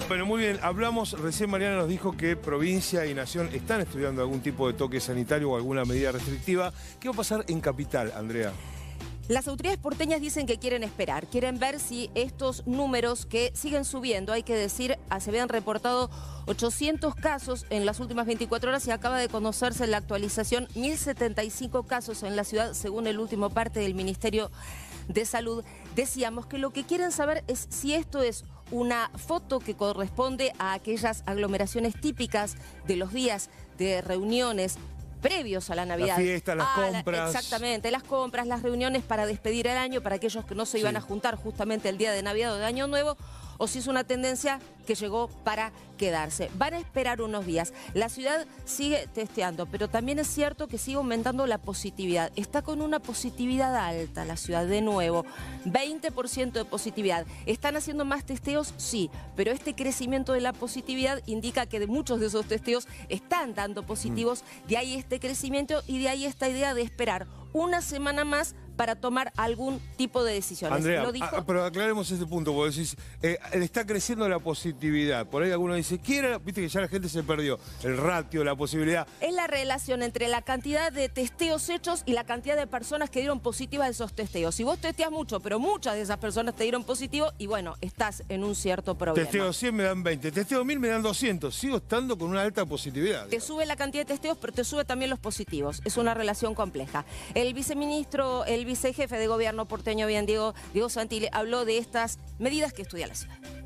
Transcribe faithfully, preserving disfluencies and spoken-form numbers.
Bueno, muy bien. Hablamos, recién Mariana nos dijo que provincia y nación están estudiando algún tipo de toque sanitario o alguna medida restrictiva. ¿Qué va a pasar en Capital, Andrea? Las autoridades porteñas dicen que quieren esperar, quieren ver si estos números que siguen subiendo, hay que decir, se habían reportado ochocientos casos en las últimas veinticuatro horas y acaba de conocerse en la actualización mil setenta y cinco casos en la ciudad, según el último parte del Ministerio de Salud. Decíamos que lo que quieren saber es si esto es una foto que corresponde a aquellas aglomeraciones típicas de los días de reuniones previos a la Navidad. Las fiestas, las ah, compras. La, exactamente, las compras, las reuniones para despedir el año, para aquellos que no se iban sí. a juntar justamente el día de Navidad o de Año Nuevo, o si es una tendencia que llegó para quedarse. Van a esperar unos días. La ciudad sigue testeando, pero también es cierto que sigue aumentando la positividad. Está con una positividad alta la ciudad, de nuevo, veinte por ciento de positividad. ¿Están haciendo más testeos? Sí, pero este crecimiento de la positividad indica que de muchos de esos testeos están dando positivos, mm. de ahí este crecimiento y de ahí esta idea de esperar una semana más para tomar algún tipo de decisiones. Andrea, ¿Lo dijo? a, pero aclaremos ese punto, porque decís, eh, está creciendo la positividad. Por ahí alguno dice, ¿qué era? Viste que ya la gente se perdió. El ratio, la posibilidad. Es la relación entre la cantidad de testeos hechos y la cantidad de personas que dieron positivas de esos testeos. Si vos testeas mucho, pero muchas de esas personas te dieron positivo, y bueno, estás en un cierto problema. Testeo cien me dan veinte, testeo mil me dan doscientos. Sigo estando con una alta positividad. Te sube la cantidad de testeos, pero te sube también los positivos. Es una relación compleja. El viceministro, el vicejefe de gobierno porteño, bien Diego, Diego Santilli, habló de estas medidas que estudia la ciudad.